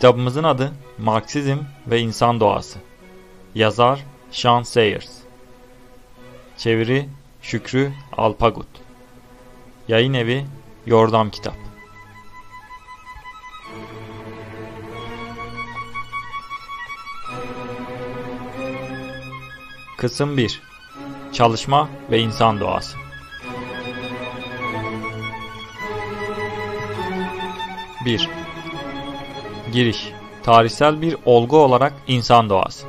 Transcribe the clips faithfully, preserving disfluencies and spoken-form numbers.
Kitabımızın adı Marksizm ve İnsan Doğası. Yazar Sean Sayers. Çeviri Şükrü Alpagut. Yayın evi Yordam Kitap. Kısım bir. Çalışma ve İnsan Doğası. bir. Giriş. Tarihsel bir olgu olarak insan doğası.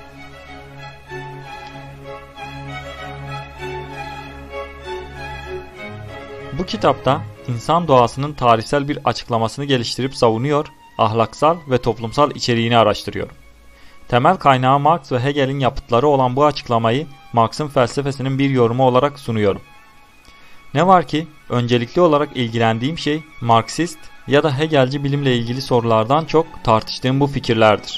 Bu kitapta insan doğasının tarihsel bir açıklamasını geliştirip savunuyor, ahlaksal ve toplumsal içeriğini araştırıyorum. Temel kaynağı Marx ve Hegel'in yapıtları olan bu açıklamayı Marx'ın felsefesinin bir yorumu olarak sunuyorum. Ne var ki öncelikli olarak ilgilendiğim şey Marksist ya da Hegelci bilimle ilgili sorulardan çok tartıştığım bu fikirlerdir.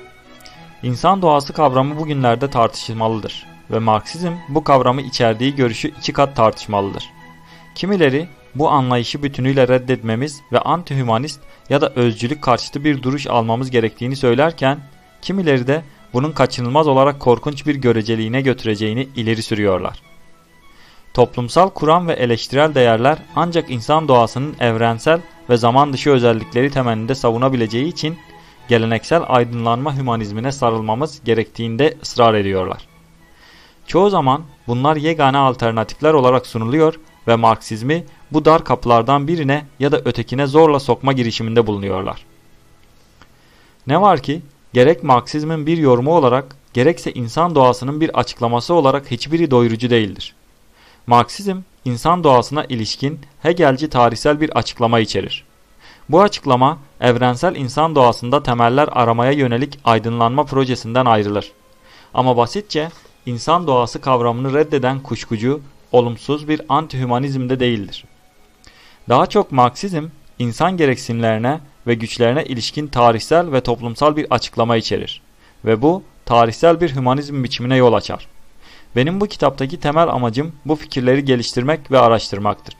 İnsan doğası kavramı bugünlerde tartışılmalıdır ve Marksizm bu kavramı içerdiği görüşü iki kat tartışmalıdır. Kimileri bu anlayışı bütünüyle reddetmemiz ve anti-hümanist ya da özcülük karşıtı bir duruş almamız gerektiğini söylerken, kimileri de bunun kaçınılmaz olarak korkunç bir göreceliğine götüreceğini ileri sürüyorlar. Toplumsal kuram ve eleştirel değerler ancak insan doğasının evrensel ve zaman dışı özellikleri temelinde savunabileceği için geleneksel aydınlanma hümanizmine sarılmamız gerektiğinde ısrar ediyorlar. Çoğu zaman bunlar yegane alternatifler olarak sunuluyor ve Marksizmi bu dar kapılardan birine ya da ötekine zorla sokma girişiminde bulunuyorlar. Ne var ki gerek Marksizmin bir yorumu olarak gerekse insan doğasının bir açıklaması olarak hiçbiri doyurucu değildir. Marksizm, insan doğasına ilişkin Hegelci tarihsel bir açıklama içerir. Bu açıklama, evrensel insan doğasında temeller aramaya yönelik aydınlanma projesinden ayrılır. Ama basitçe, insan doğası kavramını reddeden kuşkucu, olumsuz bir anti-hümanizm de değildir. Daha çok Marksizm, insan gereksinimlerine ve güçlerine ilişkin tarihsel ve toplumsal bir açıklama içerir. Ve bu, tarihsel bir hümanizm biçimine yol açar. Benim bu kitaptaki temel amacım bu fikirleri geliştirmek ve araştırmaktır.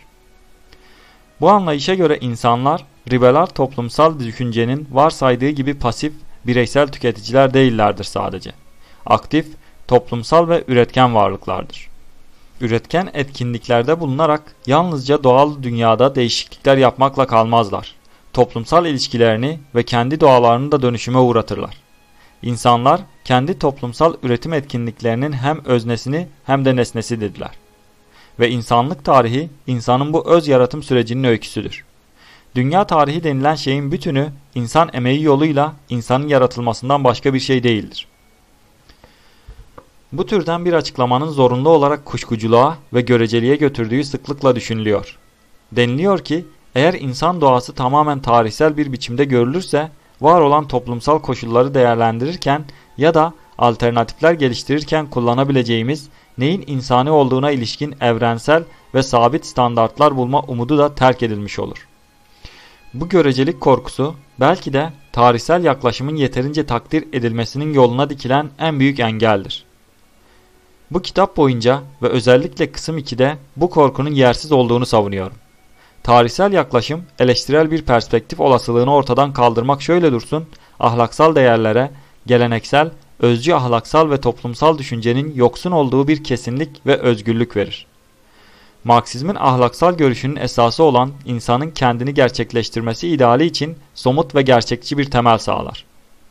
Bu anlayışa göre insanlar, liberal toplumsal düşüncenin varsaydığı gibi pasif, bireysel tüketiciler değillerdir sadece. Aktif, toplumsal ve üretken varlıklardır. Üretken etkinliklerde bulunarak yalnızca doğal dünyada değişiklikler yapmakla kalmazlar. Toplumsal ilişkilerini ve kendi doğalarını da dönüşüme uğratırlar. İnsanlar kendi toplumsal üretim etkinliklerinin hem öznesini hem de nesnesidirler. Ve insanlık tarihi insanın bu öz yaratım sürecinin öyküsüdür. Dünya tarihi denilen şeyin bütünü insan emeği yoluyla insanın yaratılmasından başka bir şey değildir. Bu türden bir açıklamanın zorunlu olarak kuşkuculuğa ve göreceliğe götürdüğü sıklıkla düşünülüyor. Deniliyor ki eğer insan doğası tamamen tarihsel bir biçimde görülürse var olan toplumsal koşulları değerlendirirken ya da alternatifler geliştirirken kullanabileceğimiz neyin insani olduğuna ilişkin evrensel ve sabit standartlar bulma umudu da terk edilmiş olur. Bu görecelik korkusu belki de tarihsel yaklaşımın yeterince takdir edilmesinin yoluna dikilen en büyük engeldir. Bu kitap boyunca ve özellikle kısım ikide bu korkunun yersiz olduğunu savunuyorum. Tarihsel yaklaşım, eleştirel bir perspektif olasılığını ortadan kaldırmak şöyle dursun, ahlaksal değerlere, geleneksel, özcü ahlaksal ve toplumsal düşüncenin yoksun olduğu bir kesinlik ve özgürlük verir. Marksizmin ahlaksal görüşünün esası olan insanın kendini gerçekleştirmesi ideali için somut ve gerçekçi bir temel sağlar.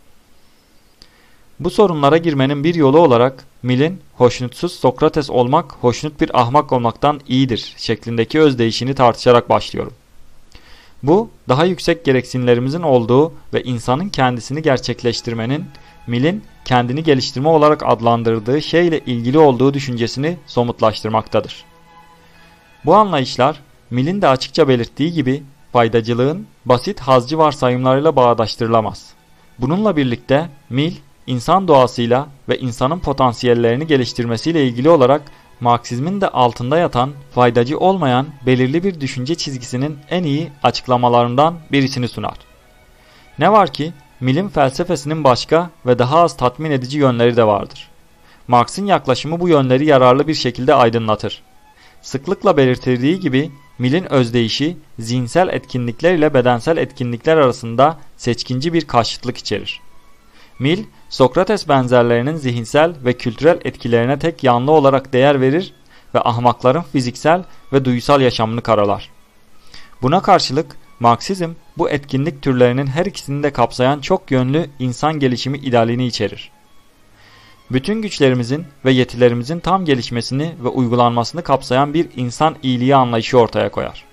Bu sorunlara girmenin bir yolu olarak Mill'in hoşnutsuz Sokrates olmak hoşnut bir ahmak olmaktan iyidir şeklindeki özdeyişini tartışarak başlıyorum. Bu daha yüksek gereksinimlerimizin olduğu ve insanın kendisini gerçekleştirmenin Mill'in kendini geliştirme olarak adlandırdığı şeyle ilgili olduğu düşüncesini somutlaştırmaktadır. Bu anlayışlar Mill'in de açıkça belirttiği gibi faydacılığın basit hazcı varsayımlarıyla bağdaştırılamaz. Bununla birlikte Mill, İnsan doğasıyla ve insanın potansiyellerini geliştirmesiyle ilgili olarak Marksizmin de altında yatan, faydacı olmayan belirli bir düşünce çizgisinin en iyi açıklamalarından birisini sunar. Ne var ki Mill'in felsefesinin başka ve daha az tatmin edici yönleri de vardır. Marx'ın yaklaşımı bu yönleri yararlı bir şekilde aydınlatır. Sıklıkla belirtildiği gibi Mill'in özdeyişi zihinsel etkinlikler ile bedensel etkinlikler arasında seçkinci bir karşıtlık içerir. Mill, Sokrates benzerlerinin zihinsel ve kültürel etkilerine tek yanlı olarak değer verir ve ahmakların fiziksel ve duysal yaşamını karalar. Buna karşılık Marksizm bu etkinlik türlerinin her ikisini de kapsayan çok yönlü insan gelişimi idealini içerir. Bütün güçlerimizin ve yetilerimizin tam gelişmesini ve uygulanmasını kapsayan bir insan iyiliği anlayışı ortaya koyar.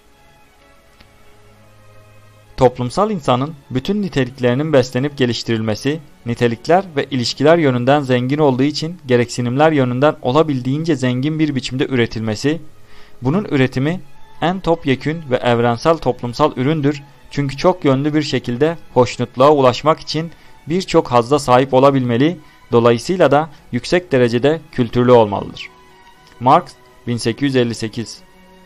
Toplumsal insanın bütün niteliklerinin beslenip geliştirilmesi, nitelikler ve ilişkiler yönünden zengin olduğu için gereksinimler yönünden olabildiğince zengin bir biçimde üretilmesi, bunun üretimi en topyekün ve evrensel toplumsal üründür çünkü çok yönlü bir şekilde hoşnutluğa ulaşmak için birçok hazza sahip olabilmeli, dolayısıyla da yüksek derecede kültürlü olmalıdır. Marx bin sekiz yüz elli sekiz.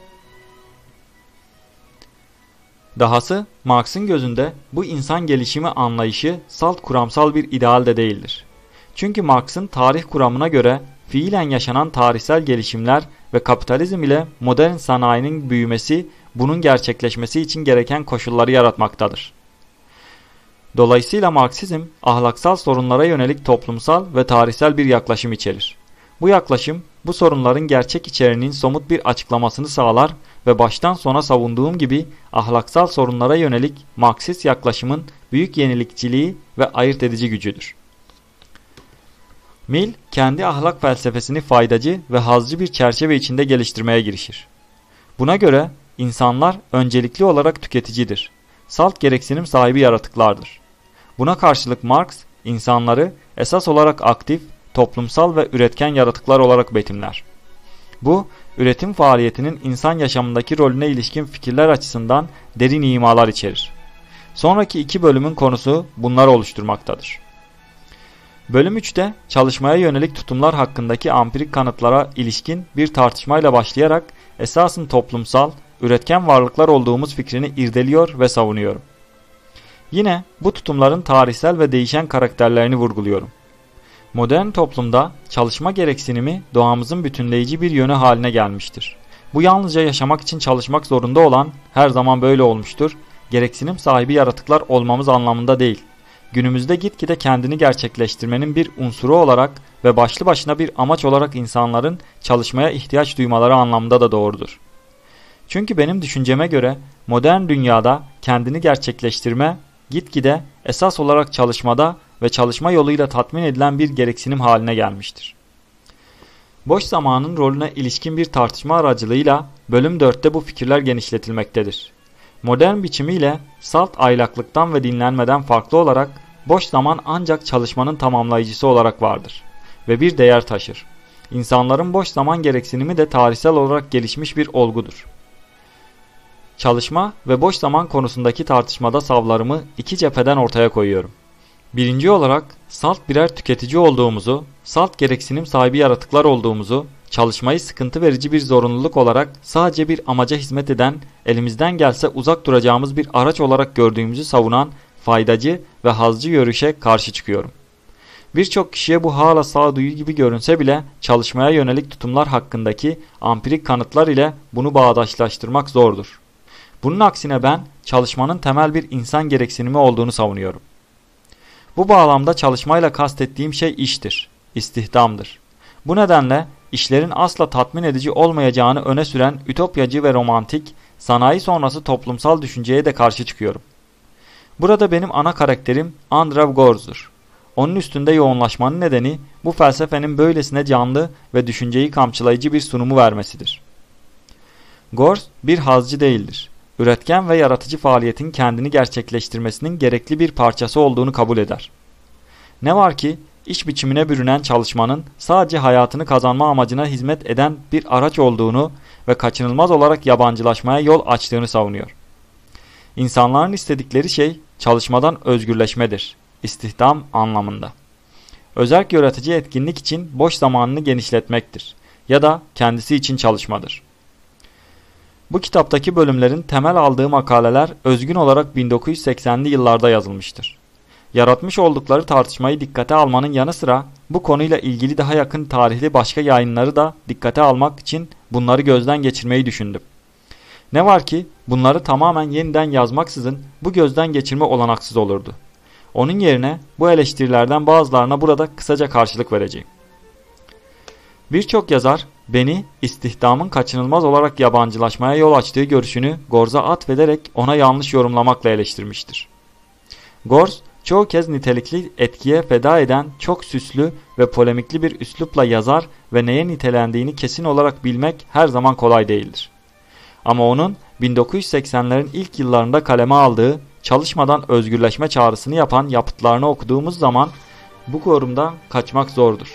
Dahası Marx'ın gözünde bu insan gelişimi anlayışı salt kuramsal bir ideal de değildir. Çünkü Marx'ın tarih kuramına göre fiilen yaşanan tarihsel gelişimler ve kapitalizm ile modern sanayinin büyümesi bunun gerçekleşmesi için gereken koşulları yaratmaktadır. Dolayısıyla Marksizm ahlaksal sorunlara yönelik toplumsal ve tarihsel bir yaklaşım içerir. Bu yaklaşım bu sorunların gerçek içeriğinin somut bir açıklamasını sağlar ve baştan sona savunduğum gibi ahlaksal sorunlara yönelik Marksist yaklaşımın büyük yenilikçiliği ve ayırt edici gücüdür. Mill kendi ahlak felsefesini faydacı ve hazcı bir çerçeve içinde geliştirmeye girişir. Buna göre insanlar öncelikli olarak tüketicidir. Salt gereksinim sahibi yaratıklardır. Buna karşılık Marx insanları esas olarak aktif, toplumsal ve üretken yaratıklar olarak betimler. Bu, üretim faaliyetinin insan yaşamındaki rolüne ilişkin fikirler açısından derin imalar içerir. Sonraki iki bölümün konusu bunları oluşturmaktadır. Bölüm üçte çalışmaya yönelik tutumlar hakkındaki ampirik kanıtlara ilişkin bir tartışmayla başlayarak esasın toplumsal, üretken varlıklar olduğumuz fikrini irdeliyor ve savunuyorum. Yine bu tutumların tarihsel ve değişen karakterlerini vurguluyorum. Modern toplumda çalışma gereksinimi doğamızın bütünleyici bir yönü haline gelmiştir. Bu yalnızca yaşamak için çalışmak zorunda olan, her zaman böyle olmuştur, gereksinim sahibi yaratıklar olmamız anlamında değil. Günümüzde gitgide kendini gerçekleştirmenin bir unsuru olarak ve başlı başına bir amaç olarak insanların çalışmaya ihtiyaç duymaları anlamında da doğrudur. Çünkü benim düşünceme göre modern dünyada kendini gerçekleştirme gitgide esas olarak çalışmada ve çalışma yoluyla tatmin edilen bir gereksinim haline gelmiştir. Boş zamanın rolüne ilişkin bir tartışma aracılığıyla bölüm dörtte bu fikirler genişletilmektedir. Modern biçimiyle salt aylaklıktan ve dinlenmeden farklı olarak boş zaman ancak çalışmanın tamamlayıcısı olarak vardır ve bir değer taşır. İnsanların boş zaman gereksinimi de tarihsel olarak gelişmiş bir olgudur. Çalışma ve boş zaman konusundaki tartışmada savlarımı iki cepheden ortaya koyuyorum. Birinci olarak salt birer tüketici olduğumuzu, salt gereksinim sahibi yaratıklar olduğumuzu, çalışmayı sıkıntı verici bir zorunluluk olarak sadece bir amaca hizmet eden, elimizden gelse uzak duracağımız bir araç olarak gördüğümüzü savunan faydacı ve hazcı görüşe karşı çıkıyorum. Birçok kişiye bu hala sağduyu gibi görünse bile çalışmaya yönelik tutumlar hakkındaki ampirik kanıtlar ile bunu bağdaşlaştırmak zordur. Bunun aksine ben çalışmanın temel bir insan gereksinimi olduğunu savunuyorum. Bu bağlamda çalışmayla kastettiğim şey iştir, istihdamdır. Bu nedenle işlerin asla tatmin edici olmayacağını öne süren ütopyacı ve romantik, sanayi sonrası toplumsal düşünceye de karşı çıkıyorum. Burada benim ana karakterim Andrew Gortz'dur. Onun üstünde yoğunlaşmanın nedeni bu felsefenin böylesine canlı ve düşünceyi kamçılayıcı bir sunumu vermesidir. Gortz bir hazcı değildir. Üretken ve yaratıcı faaliyetin kendini gerçekleştirmesinin gerekli bir parçası olduğunu kabul eder. Ne var ki iş biçimine bürünen çalışmanın sadece hayatını kazanma amacına hizmet eden bir araç olduğunu ve kaçınılmaz olarak yabancılaşmaya yol açtığını savunuyor. İnsanların istedikleri şey çalışmadan özgürleşmedir, istihdam anlamında. Özerk yaratıcı etkinlik için boş zamanını genişletmektir ya da kendisi için çalışmadır. Bu kitaptaki bölümlerin temel aldığı makaleler özgün olarak bin dokuz yüz seksenli yıllarda yazılmıştır. Yaratmış oldukları tartışmayı dikkate almanın yanı sıra bu konuyla ilgili daha yakın tarihli başka yayınları da dikkate almak için bunları gözden geçirmeyi düşündüm. Ne var ki bunları tamamen yeniden yazmaksızın bu gözden geçirme olanaksız olurdu. Onun yerine bu eleştirilerden bazılarına burada kısaca karşılık vereceğim. Birçok yazar beni istihdamın kaçınılmaz olarak yabancılaşmaya yol açtığı görüşünü Gorez'a atfederek ona yanlış yorumlamakla eleştirmiştir. Gorez çoğu kez nitelikli etkiye feda eden çok süslü ve polemikli bir üslupla yazar ve neye nitelendiğini kesin olarak bilmek her zaman kolay değildir. Ama onun bin dokuz yüz seksenlerin ilk yıllarında kaleme aldığı çalışmadan özgürleşme çağrısını yapan yapıtlarını okuduğumuz zaman bu yorumdan kaçmak zordur.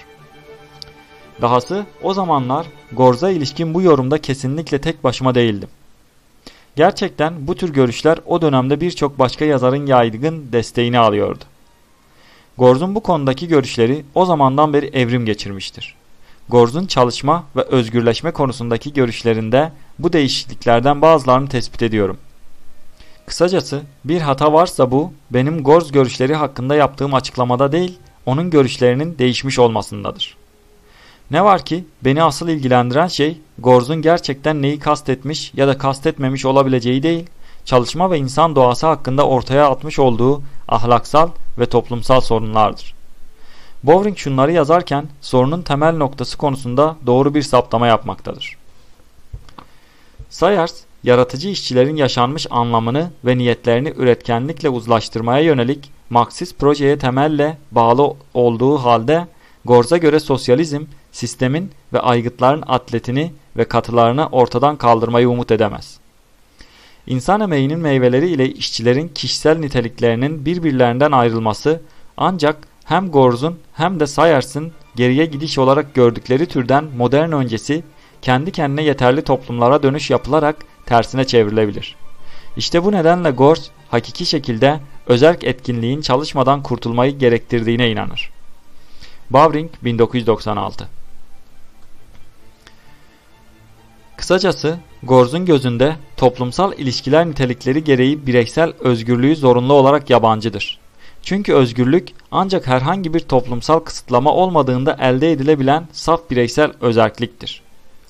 Dahası o zamanlar Gorez'a ilişkin bu yorumda kesinlikle tek başıma değildim. Gerçekten bu tür görüşler o dönemde birçok başka yazarın yaygın desteğini alıyordu. Gorez'un bu konudaki görüşleri o zamandan beri evrim geçirmiştir. Gorez'un çalışma ve özgürleşme konusundaki görüşlerinde bu değişikliklerden bazılarını tespit ediyorum. Kısacası bir hata varsa bu benim Gorez görüşleri hakkında yaptığım açıklamada değil, onun görüşlerinin değişmiş olmasındadır. Ne var ki beni asıl ilgilendiren şey Gorez'un gerçekten neyi kastetmiş ya da kastetmemiş olabileceği değil, çalışma ve insan doğası hakkında ortaya atmış olduğu ahlaksal ve toplumsal sorunlardır. Bowring şunları yazarken sorunun temel noktası konusunda doğru bir saptama yapmaktadır. Sayers, yaratıcı işçilerin yaşanmış anlamını ve niyetlerini üretkenlikle uzlaştırmaya yönelik Marksist projeye temelle bağlı olduğu halde Gorez'a göre sosyalizm, sistemin ve aygıtların atletini ve katılarını ortadan kaldırmayı umut edemez. İnsan emeğinin meyveleri ile işçilerin kişisel niteliklerinin birbirlerinden ayrılması ancak hem Gorez'un hem de Sayers'ın geriye gidiş olarak gördükleri türden modern öncesi kendi kendine yeterli toplumlara dönüş yapılarak tersine çevrilebilir. İşte bu nedenle Gorez hakiki şekilde özerk etkinliğin çalışmadan kurtulmayı gerektirdiğine inanır. Bowring bin dokuz yüz doksan altı. Kısacası Gorez'un gözünde toplumsal ilişkiler nitelikleri gereği bireysel özgürlüğü zorunlu olarak yabancıdır. Çünkü özgürlük ancak herhangi bir toplumsal kısıtlama olmadığında elde edilebilen saf bireysel özerkliktir.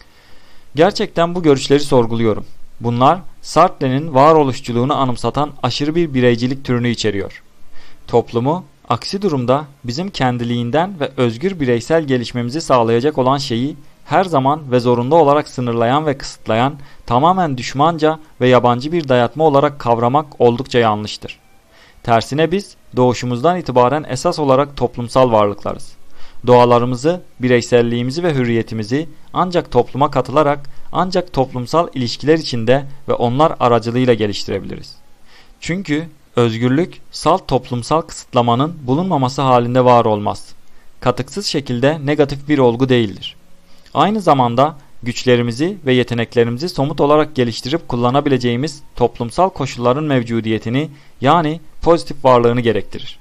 Gerçekten bu görüşleri sorguluyorum. Bunlar Sartre'nin varoluşçuluğunu anımsatan aşırı bir bireycilik türünü içeriyor. Toplumu aksi durumda bizim kendiliğinden ve özgür bireysel gelişmemizi sağlayacak olan şeyi her zaman ve zorunlu olarak sınırlayan ve kısıtlayan tamamen düşmanca ve yabancı bir dayatma olarak kavramak oldukça yanlıştır. Tersine biz doğuşumuzdan itibaren esas olarak toplumsal varlıklarız. Doğalarımızı, bireyselliğimizi ve hürriyetimizi ancak topluma katılarak, ancak toplumsal ilişkiler içinde ve onlar aracılığıyla geliştirebiliriz. Çünkü özgürlük, salt toplumsal kısıtlamanın bulunmaması halinde var olmaz. Katıksız şekilde negatif bir olgu değildir. Aynı zamanda güçlerimizi ve yeteneklerimizi somut olarak geliştirip kullanabileceğimiz toplumsal koşulların mevcudiyetini, yani pozitif varlığını gerektirir.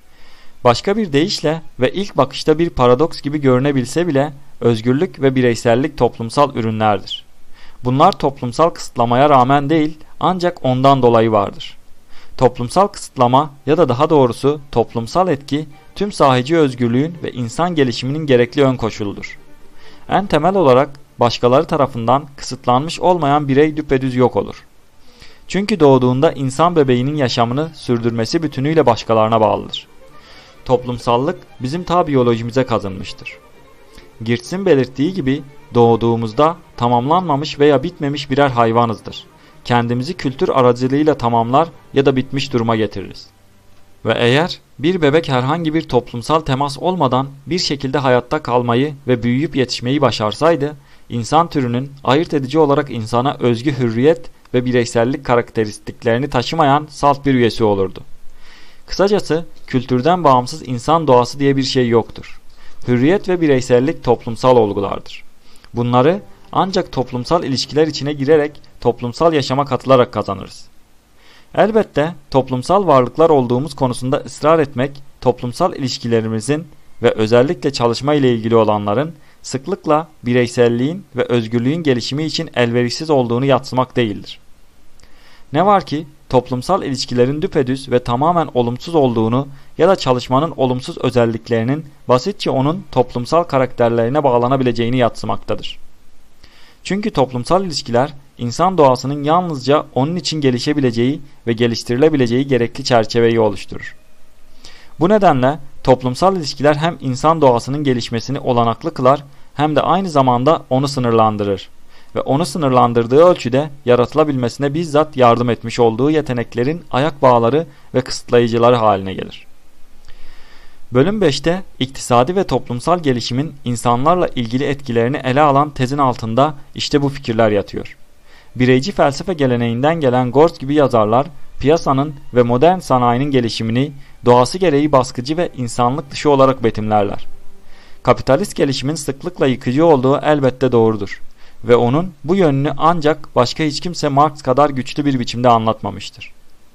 Başka bir deyişle ve ilk bakışta bir paradoks gibi görünebilse bile özgürlük ve bireysellik toplumsal ürünlerdir. Bunlar toplumsal kısıtlamaya rağmen değil, ancak ondan dolayı vardır. Toplumsal kısıtlama ya da daha doğrusu toplumsal etki tüm sahici özgürlüğün ve insan gelişiminin gerekli ön koşuludur. En temel olarak başkaları tarafından kısıtlanmış olmayan birey düpedüz yok olur. Çünkü doğduğunda insan bebeğinin yaşamını sürdürmesi bütünüyle başkalarına bağlıdır. Toplumsallık bizim ta biyolojimize kazınmıştır. Girtz'in belirttiği gibi doğduğumuzda tamamlanmamış veya bitmemiş birer hayvanızdır. Kendimizi kültür aracılığıyla tamamlar ya da bitmiş duruma getiririz. Ve eğer bir bebek herhangi bir toplumsal temas olmadan bir şekilde hayatta kalmayı ve büyüyüp yetişmeyi başarsaydı, insan türünün ayırt edici olarak insana özgü hürriyet ve bireysellik karakteristiklerini taşımayan salt bir üyesi olurdu. Kısacası kültürden bağımsız insan doğası diye bir şey yoktur. Hürriyet ve bireysellik toplumsal olgulardır. Bunları ancak toplumsal ilişkiler içine girerek toplumsal yaşama katılarak kazanırız. Elbette toplumsal varlıklar olduğumuz konusunda ısrar etmek, toplumsal ilişkilerimizin ve özellikle çalışma ile ilgili olanların sıklıkla bireyselliğin ve özgürlüğün gelişimi için elverişsiz olduğunu yadsımak değildir. Ne var ki toplumsal ilişkilerin düpedüz ve tamamen olumsuz olduğunu ya da çalışmanın olumsuz özelliklerinin basitçe onun toplumsal karakterlerine bağlanabileceğini yadsımaktadır. Çünkü toplumsal ilişkiler insan doğasının yalnızca onun için gelişebileceği ve geliştirilebileceği gerekli çerçeveyi oluşturur. Bu nedenle toplumsal ilişkiler hem insan doğasının gelişmesini olanaklı kılar hem de aynı zamanda onu sınırlandırır ve onu sınırlandırdığı ölçüde yaratılabilmesine bizzat yardım etmiş olduğu yeteneklerin ayak bağları ve kısıtlayıcıları haline gelir. Bölüm beşte iktisadi ve toplumsal gelişimin insanlarla ilgili etkilerini ele alan tezin altında işte bu fikirler yatıyor. Bireyci felsefe geleneğinden gelen Gortz gibi yazarlar piyasanın ve modern sanayinin gelişimini doğası gereği baskıcı ve insanlık dışı olarak betimlerler. Kapitalist gelişimin sıklıkla yıkıcı olduğu elbette doğrudur ve onun bu yönünü ancak başka hiç kimse Marx kadar güçlü bir biçimde anlatmamıştır.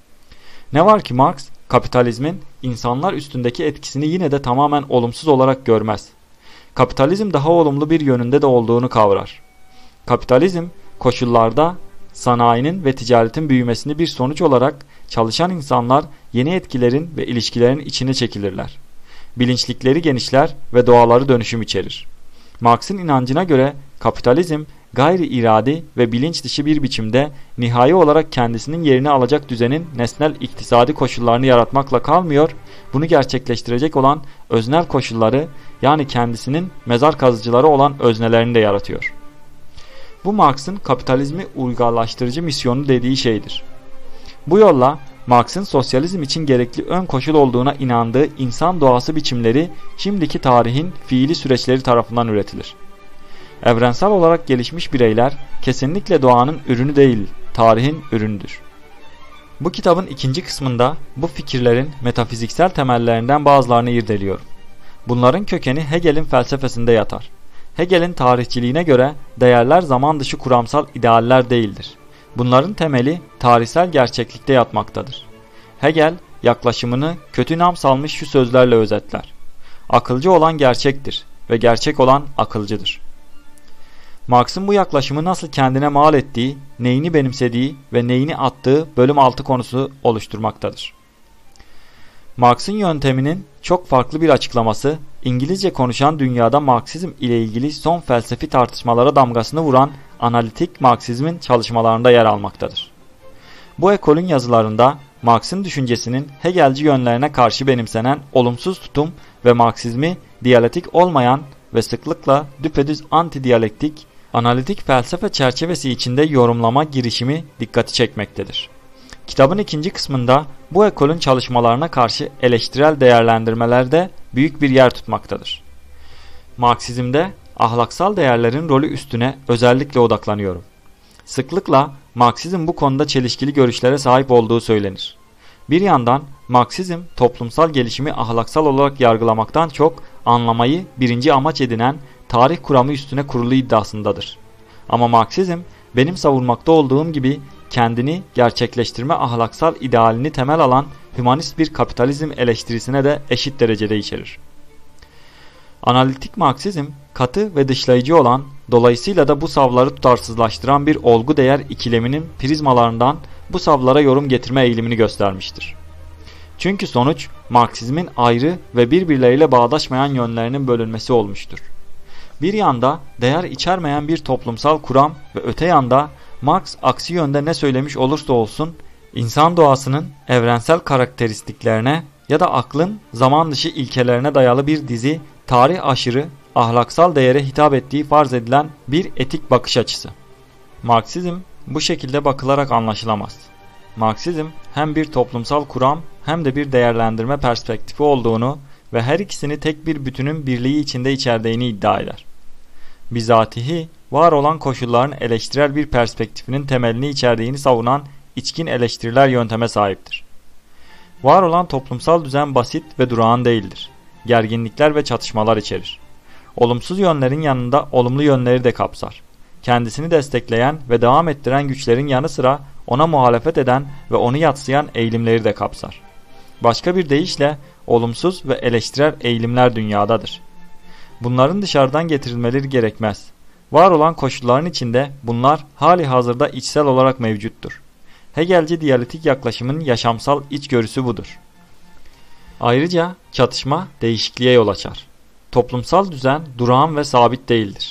Ne var ki Marx, kapitalizmin insanlar üstündeki etkisini yine de tamamen olumsuz olarak görmez. Kapitalizm daha olumlu bir yönünde de olduğunu kavrar. Kapitalizm, koşullarda sanayinin ve ticaretin büyümesini bir sonuç olarak çalışan insanlar yeni etkilerin ve ilişkilerin içine çekilirler. Bilinçlikleri genişler ve doğaları dönüşüm içerir. Marx'ın inancına göre kapitalizm gayri iradi ve bilinç dışı bir biçimde nihai olarak kendisinin yerini alacak düzenin nesnel iktisadi koşullarını yaratmakla kalmıyor, bunu gerçekleştirecek olan öznel koşulları yani kendisinin mezar kazıcıları olan öznelerini de yaratıyor. Bu Marx'ın kapitalizmi uygarlaştırıcı misyonu dediği şeydir. Bu yolla Marx'ın sosyalizm için gerekli ön koşul olduğuna inandığı insan doğası biçimleri şimdiki tarihin fiili süreçleri tarafından üretilir. Evrensel olarak gelişmiş bireyler kesinlikle doğanın ürünü değil, tarihin ürünüdür. Bu kitabın ikinci kısmında bu fikirlerin metafiziksel temellerinden bazılarını irdeliyorum. Bunların kökeni Hegel'in felsefesinde yatar. Hegel'in tarihçiliğine göre değerler zaman dışı kuramsal idealler değildir. Bunların temeli tarihsel gerçeklikte yatmaktadır. Hegel yaklaşımını kötü nam salmış şu sözlerle özetler. Akılcı olan gerçektir ve gerçek olan akılcıdır. Marx'ın bu yaklaşımı nasıl kendine mal ettiği, neyini benimsediği ve neyini attığı bölüm altı konusu oluşturmaktadır. Marx'ın yönteminin çok farklı bir açıklaması, İngilizce konuşan dünyada Marksizm ile ilgili son felsefi tartışmalara damgasını vuran analitik Marksizmin çalışmalarında yer almaktadır. Bu ekolün yazılarında Marx'ın düşüncesinin Hegelci yönlerine karşı benimsenen olumsuz tutum ve Marksizmi diyalektik olmayan ve sıklıkla düpedüz anti-diyalektik, analitik felsefe çerçevesi içinde yorumlama girişimi dikkati çekmektedir. Kitabın ikinci kısmında bu ekolün çalışmalarına karşı eleştirel değerlendirmelerde büyük bir yer tutmaktadır. Marksizmde ahlaksal değerlerin rolü üstüne özellikle odaklanıyorum. Sıklıkla Marksizm bu konuda çelişkili görüşlere sahip olduğu söylenir. Bir yandan Marksizm toplumsal gelişimi ahlaksal olarak yargılamaktan çok anlamayı birinci amaç edinen tarih kuramı üstüne kurulu iddiasındadır. Ama Marksizm benim savunmakta olduğum gibi kendini gerçekleştirme ahlaksal idealini temel alan hümanist bir kapitalizm eleştirisine de eşit derecede içerir. Analitik Marksizm katı ve dışlayıcı olan, dolayısıyla da bu savları tutarsızlaştıran bir olgu değer ikileminin prizmalarından bu savlara yorum getirme eğilimini göstermiştir. Çünkü sonuç Marksizmin ayrı ve birbirleriyle bağdaşmayan yönlerinin bölünmesi olmuştur. Bir yanda değer içermeyen bir toplumsal kuram ve öte yanda Marx aksi yönde ne söylemiş olursa olsun insan doğasının evrensel karakteristiklerine ya da aklın zaman dışı ilkelerine dayalı bir dizi tarih aşırı ahlaksal değere hitap ettiği farz edilen bir etik bakış açısı. Marksizm bu şekilde bakılarak anlaşılamaz. Marksizm hem bir toplumsal kuram hem de bir değerlendirme perspektifi olduğunu ve her ikisini tek bir bütünün birliği içinde içerdiğini iddia eder. Bizatihi var olan koşulların eleştirel bir perspektifinin temelini içerdiğini savunan içkin eleştiriler yönteme sahiptir. Var olan toplumsal düzen basit ve durağan değildir. Gerginlikler ve çatışmalar içerir. Olumsuz yönlerin yanında olumlu yönleri de kapsar. Kendisini destekleyen ve devam ettiren güçlerin yanı sıra ona muhalefet eden ve onu yadsıyan eğilimleri de kapsar. Başka bir deyişle olumsuz ve eleştirel eğilimler dünyadadır. Bunların dışarıdan getirilmeleri gerekmez. Var olan koşulların içinde bunlar hali hazırda içsel olarak mevcuttur. Hegelci diyalektik yaklaşımın yaşamsal içgörüsü budur. Ayrıca çatışma değişikliğe yol açar. Toplumsal düzen durağan ve sabit değildir.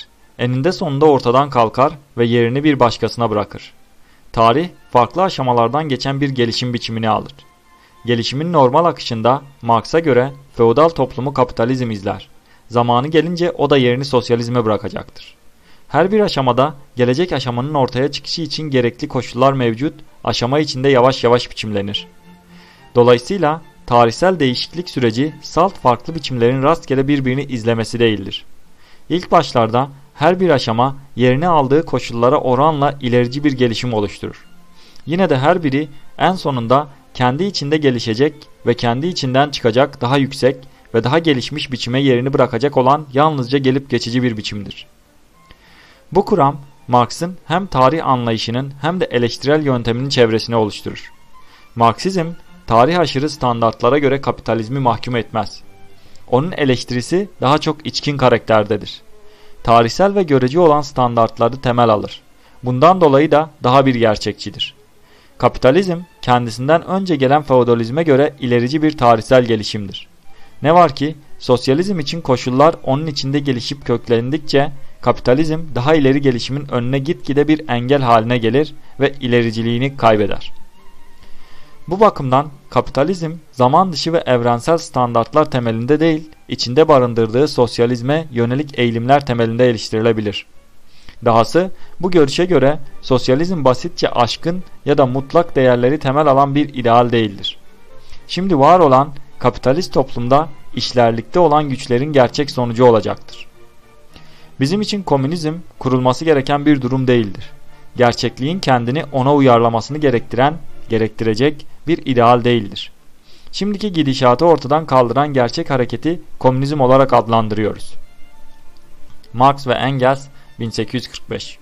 eninde sonunda ortadan kalkar ve yerini bir başkasına bırakır. Tarih, farklı aşamalardan geçen bir gelişim biçimini alır. Gelişimin normal akışında Marx'a göre feodal toplumu kapitalizm izler. Zamanı gelince o da yerini sosyalizme bırakacaktır. Her bir aşamada gelecek aşamanın ortaya çıkışı için gerekli koşullar mevcut, aşama içinde yavaş yavaş biçimlenir. Dolayısıyla tarihsel değişiklik süreci salt farklı biçimlerin rastgele birbirini izlemesi değildir. İlk başlarda her bir aşama yerini aldığı koşullara oranla ilerici bir gelişim oluşturur. Yine de her biri en sonunda kendi içinde gelişecek ve kendi içinden çıkacak daha yüksek ve daha gelişmiş biçime yerini bırakacak olan yalnızca gelip geçici bir biçimdir. Bu kuram, Marx'ın hem tarih anlayışının hem de eleştirel yönteminin çevresini oluşturur. Marksizm, tarih aşırı standartlara göre kapitalizmi mahkum etmez. Onun eleştirisi daha çok içkin karakterdedir. Tarihsel ve görece olan standartları temel alır. Bundan dolayı da daha bir gerçekçidir. Kapitalizm, kendisinden önce gelen feodalizme göre ilerici bir tarihsel gelişimdir. Ne var ki, sosyalizm için koşullar onun içinde gelişip köklendikçe, kapitalizm daha ileri gelişimin önüne gitgide bir engel haline gelir ve ilericiliğini kaybeder. Bu bakımdan kapitalizm zaman dışı ve evrensel standartlar temelinde değil, içinde barındırdığı sosyalizme yönelik eğilimler temelinde eleştirilebilir. Dahası bu görüşe göre sosyalizm basitçe aşkın ya da mutlak değerleri temel alan bir ideal değildir. Şimdi var olan kapitalist toplumda işlerlikte olan güçlerin gerçek sonucu olacaktır. Bizim için komünizm kurulması gereken bir durum değildir. Gerçekliğin kendini ona uyarlamasını gerektiren, gerektirecek bir ideal değildir. Şimdiki gidişatı ortadan kaldıran gerçek hareketi komünizm olarak adlandırıyoruz. Marx ve Engels bin sekiz yüz kırk beş.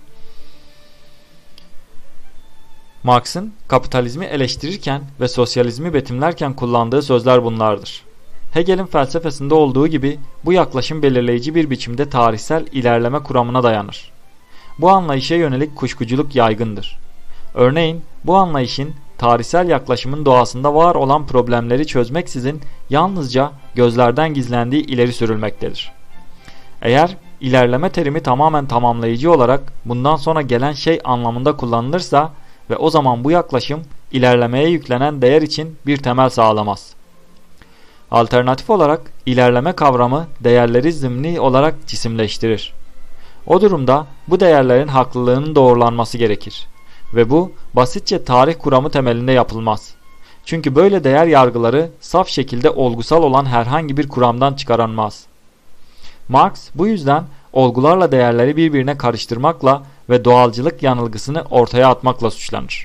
Marx'ın kapitalizmi eleştirirken ve sosyalizmi betimlerken kullandığı sözler bunlardır. Hegel'in felsefesinde olduğu gibi bu yaklaşım belirleyici bir biçimde tarihsel ilerleme kuramına dayanır. Bu anlayışa yönelik kuşkuculuk yaygındır. Örneğin bu anlayışın tarihsel yaklaşımın doğasında var olan problemleri çözmeksizin yalnızca gözlerden gizlendiği ileri sürülmektedir. Eğer ilerleme terimi tamamen tamamlayıcı olarak bundan sonra gelen şey anlamında kullanılırsa ve o zaman bu yaklaşım ilerlemeye yüklenen değer için bir temel sağlamaz. Alternatif olarak ilerleme kavramı değerleri zımni olarak cisimleştirir. O durumda bu değerlerin haklılığının doğrulanması gerekir. Ve bu basitçe tarih kuramı temelinde yapılmaz. Çünkü böyle değer yargıları saf şekilde olgusal olan herhangi bir kuramdan çıkarılmaz. Marx bu yüzden olgularla değerleri birbirine karıştırmakla ve doğalcılık yanılgısını ortaya atmakla suçlanır.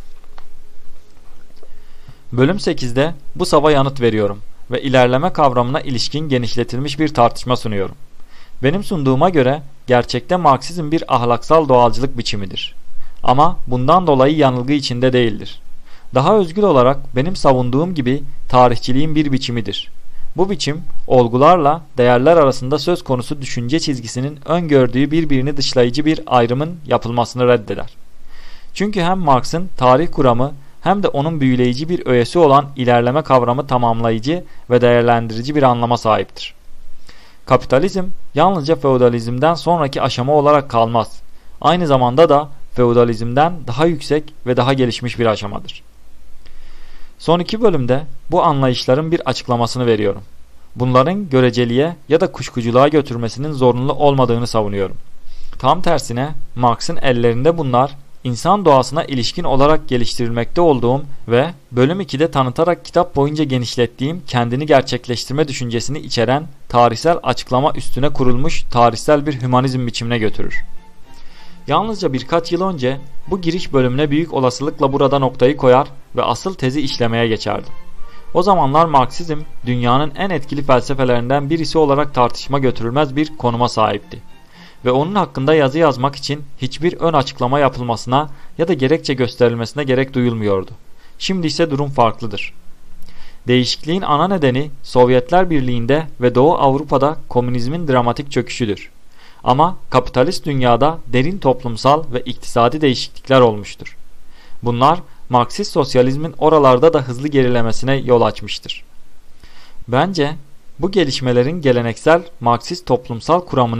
Bölüm sekizde bu sava yanıt veriyorum ve ilerleme kavramına ilişkin genişletilmiş bir tartışma sunuyorum. Benim sunduğuma göre gerçekte Marksizm bir ahlaksal doğalcılık biçimidir. Ama bundan dolayı yanılgı içinde değildir. Daha özgül olarak benim savunduğum gibi tarihçiliğin bir biçimidir. Bu biçim olgularla değerler arasında söz konusu düşünce çizgisinin öngördüğü birbirini dışlayıcı bir ayrımın yapılmasını reddeder. Çünkü hem Marx'ın tarih kuramı hem de onun büyüleyici bir öğesi olan ilerleme kavramı tamamlayıcı ve değerlendirici bir anlama sahiptir. Kapitalizm yalnızca feodalizmden sonraki aşama olarak kalmaz. Aynı zamanda da feodalizmden daha yüksek ve daha gelişmiş bir aşamadır. Son iki bölümde bu anlayışların bir açıklamasını veriyorum. Bunların göreceliğe ya da kuşkuculuğa götürmesinin zorunlu olmadığını savunuyorum. Tam tersine Marx'ın ellerinde bunlar insan doğasına ilişkin olarak geliştirilmekte olduğum ve bölüm ikide tanıtarak kitap boyunca genişlettiğim kendini gerçekleştirme düşüncesini içeren tarihsel açıklama üstüne kurulmuş tarihsel bir hümanizm biçimine götürür. Yalnızca birkaç yıl önce bu giriş bölümüne büyük olasılıkla burada noktayı koyar ve asıl tezi işlemeye geçerdim. O zamanlar Marksizm dünyanın en etkili felsefelerinden birisi olarak tartışma götürülmez bir konuma sahipti. Ve onun hakkında yazı yazmak için hiçbir ön açıklama yapılmasına ya da gerekçe gösterilmesine gerek duyulmuyordu. Şimdi ise durum farklıdır. Değişikliğin ana nedeni Sovyetler Birliği'nde ve Doğu Avrupa'da komünizmin dramatik çöküşüdür. Ama kapitalist dünyada derin toplumsal ve iktisadi değişiklikler olmuştur. Bunlar Marksist sosyalizmin oralarda da hızlı gerilemesine yol açmıştır. Bence bu gelişmelerin geleneksel Marksist toplumsal kuramının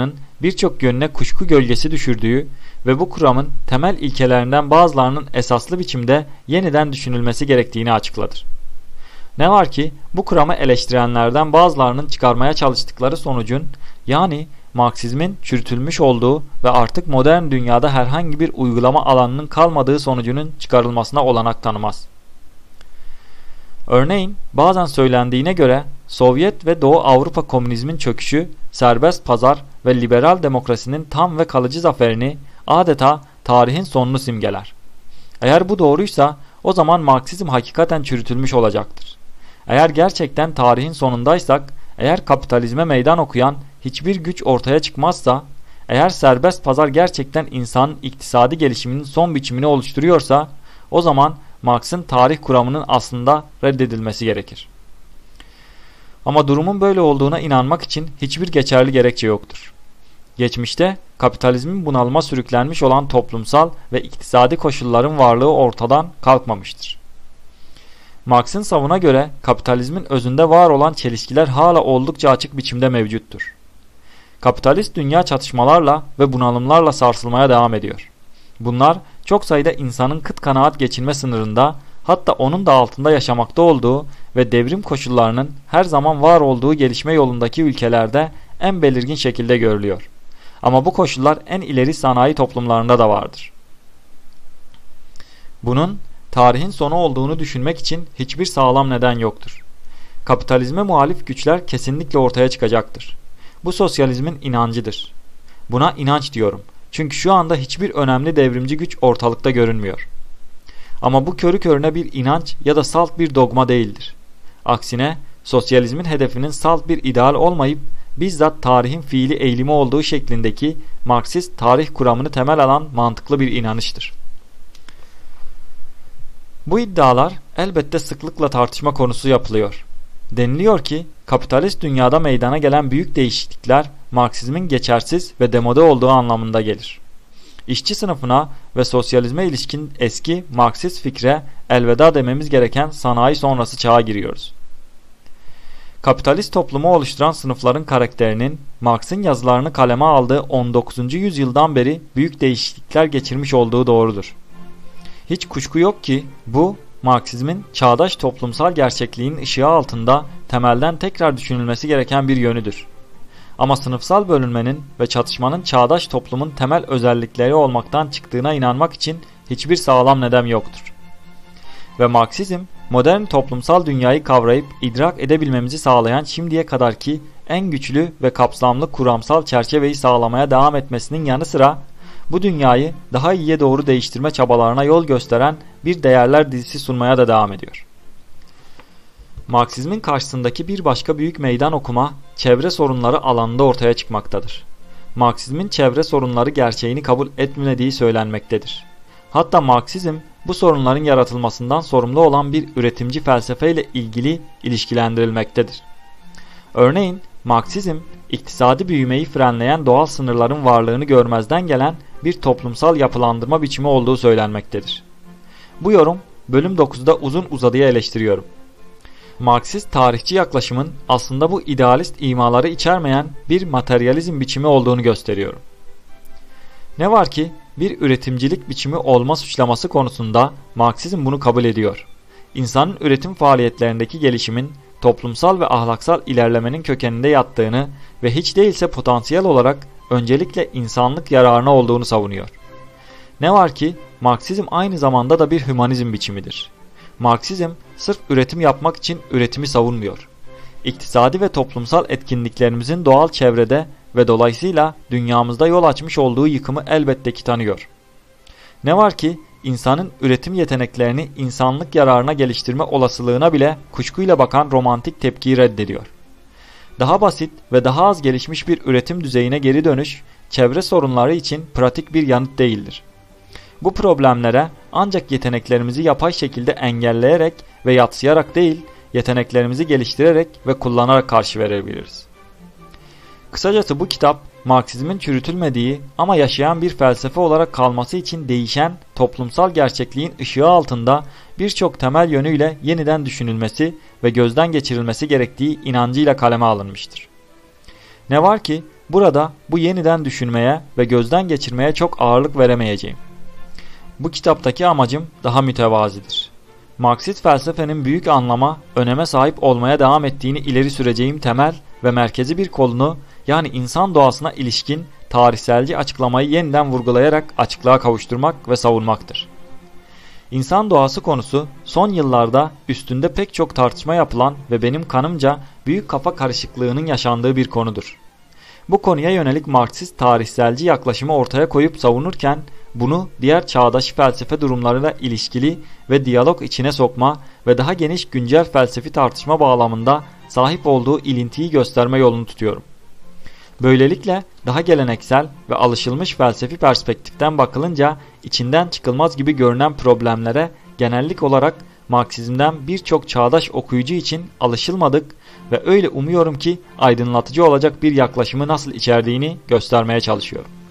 birçok yönüne kuşku gölgesi düşürdüğü ve bu kuramın temel ilkelerinden bazılarının esaslı biçimde yeniden düşünülmesi gerektiğini açıkladı. Ne var ki bu kuramı eleştirenlerden bazılarının çıkarmaya çalıştıkları sonucun, yani Marksizmin çürütülmüş olduğu ve artık modern dünyada herhangi bir uygulama alanının kalmadığı sonucunun çıkarılmasına olanak tanımaz. Örneğin bazen söylendiğine göre Sovyet ve Doğu Avrupa komünizmin çöküşü, serbest pazar ve liberal demokrasinin tam ve kalıcı zaferini, adeta tarihin sonunu simgeler. Eğer bu doğruysa o zaman Marksizm hakikaten çürütülmüş olacaktır. Eğer gerçekten tarihin sonundaysak, eğer kapitalizme meydan okuyan hiçbir güç ortaya çıkmazsa, eğer serbest pazar gerçekten insanın iktisadi gelişiminin son biçimini oluşturuyorsa, o zaman Marx'ın tarih kuramının aslında reddedilmesi gerekir. Ama durumun böyle olduğuna inanmak için hiçbir geçerli gerekçe yoktur. Geçmişte kapitalizmin bunalıma sürüklenmiş olan toplumsal ve iktisadi koşulların varlığı ortadan kalkmamıştır. Marx'ın savına göre kapitalizmin özünde var olan çelişkiler hala oldukça açık biçimde mevcuttur. Kapitalist dünya çatışmalarla ve bunalımlarla sarsılmaya devam ediyor. Bunlar çok sayıda insanın kıt kanaat geçinme sınırında, hatta onun da altında yaşamakta olduğu ve devrim koşullarının her zaman var olduğu gelişme yolundaki ülkelerde en belirgin şekilde görülüyor. Ama bu koşullar en ileri sanayi toplumlarında da vardır. Bunun tarihin sonu olduğunu düşünmek için hiçbir sağlam neden yoktur. Kapitalizme muhalif güçler kesinlikle ortaya çıkacaktır. Bu sosyalizmin inancıdır. Buna inanç diyorum. Çünkü şu anda hiçbir önemli devrimci güç ortalıkta görünmüyor. Ama bu körü körüne bir inanç ya da salt bir dogma değildir. Aksine sosyalizmin hedefinin salt bir ideal olmayıp bizzat tarihin fiili eğilimi olduğu şeklindeki Marksist tarih kuramını temel alan mantıklı bir inanıştır. Bu iddialar elbette sıklıkla tartışma konusu yapılıyor. Deniliyor ki kapitalist dünyada meydana gelen büyük değişiklikler Marksizmin geçersiz ve demode olduğu anlamında gelir. İşçi sınıfına ve sosyalizme ilişkin eski Marksist fikre elveda dememiz gereken sanayi sonrası çağa giriyoruz. Kapitalist toplumu oluşturan sınıfların karakterinin Marx'ın yazılarını kaleme aldığı on dokuzuncu yüzyıldan beri büyük değişiklikler geçirmiş olduğu doğrudur. Hiç kuşku yok ki bu Marksizmin çağdaş toplumsal gerçekliğin ışığı altında temelden tekrar düşünülmesi gereken bir yönüdür. Ama sınıfsal bölünmenin ve çatışmanın çağdaş toplumun temel özellikleri olmaktan çıktığına inanmak için hiçbir sağlam neden yoktur. Ve Marksizm, modern toplumsal dünyayı kavrayıp idrak edebilmemizi sağlayan şimdiye kadarki en güçlü ve kapsamlı kuramsal çerçeveyi sağlamaya devam etmesinin yanı sıra, bu dünyayı daha iyiye doğru değiştirme çabalarına yol gösteren bir değerler dizisi sunmaya da devam ediyor. Marksizmin karşısındaki bir başka büyük meydan okuma, çevre sorunları alanında ortaya çıkmaktadır. Marksizmin çevre sorunları gerçeğini kabul etmediği söylenmektedir. Hatta Marksizm, bu sorunların yaratılmasından sorumlu olan bir üretimci felsefeyle ilgili ilişkilendirilmektedir. Örneğin, Marksizm, iktisadi büyümeyi frenleyen doğal sınırların varlığını görmezden gelen bir toplumsal yapılandırma biçimi olduğu söylenmektedir. Bu yorum, bölüm dokuzda uzun uzadıya eleştiriyorum. Marksist tarihçi yaklaşımın aslında bu idealist imaları içermeyen bir materyalizm biçimi olduğunu gösteriyorum. Ne var ki bir üretimcilik biçimi olma suçlaması konusunda Marksizm bunu kabul ediyor. İnsanın üretim faaliyetlerindeki gelişimin toplumsal ve ahlaksal ilerlemenin kökeninde yattığını ve hiç değilse potansiyel olarak öncelikle insanlık yararına olduğunu savunuyor. Ne var ki Marksizm aynı zamanda da bir hümanizm biçimidir. Marksizm sırf üretim yapmak için üretimi savunmuyor. İktisadi ve toplumsal etkinliklerimizin doğal çevrede ve dolayısıyla dünyamızda yol açmış olduğu yıkımı elbette ki tanıyor. Ne var ki insanın üretim yeteneklerini insanlık yararına geliştirme olasılığına bile kuşkuyla bakan romantik tepkiyi reddediyor. Daha basit ve daha az gelişmiş bir üretim düzeyine geri dönüş, çevre sorunları için pratik bir yanıt değildir. Bu problemlere ancak yeteneklerimizi yapay şekilde engelleyerek ve yadsıyarak değil, yeteneklerimizi geliştirerek ve kullanarak karşı verebiliriz. Kısacası bu kitap, Marksizmin çürütülmediği ama yaşayan bir felsefe olarak kalması için değişen toplumsal gerçekliğin ışığı altında birçok temel yönüyle yeniden düşünülmesi ve gözden geçirilmesi gerektiği inancıyla kaleme alınmıştır. Ne var ki Burada bu yeniden düşünmeye ve gözden geçirmeye çok ağırlık veremeyeceğim. Bu kitaptaki amacım daha mütevazidir. Marksist felsefenin büyük anlama, öneme sahip olmaya devam ettiğini ileri süreceğim temel ve merkezi bir kolunu, yani insan doğasına ilişkin tarihselci açıklamayı yeniden vurgulayarak açıklığa kavuşturmak ve savunmaktır. İnsan doğası konusu son yıllarda üstünde pek çok tartışma yapılan ve benim kanımca büyük kafa karışıklığının yaşandığı bir konudur. Bu konuya yönelik Marksist tarihselci yaklaşımı ortaya koyup savunurken bunu diğer çağdaş felsefe durumlarıyla ilişkili ve diyalog içine sokma ve daha geniş güncel felsefi tartışma bağlamında sahip olduğu ilintiyi gösterme yolunu tutuyorum. Böylelikle daha geleneksel ve alışılmış felsefi perspektiften bakılınca içinden çıkılmaz gibi görünen problemlere genellik olarak Marksizm'den birçok çağdaş okuyucu için alışılmadık ve öyle umuyorum ki aydınlatıcı olacak bir yaklaşımı nasıl içerdiğini göstermeye çalışıyorum.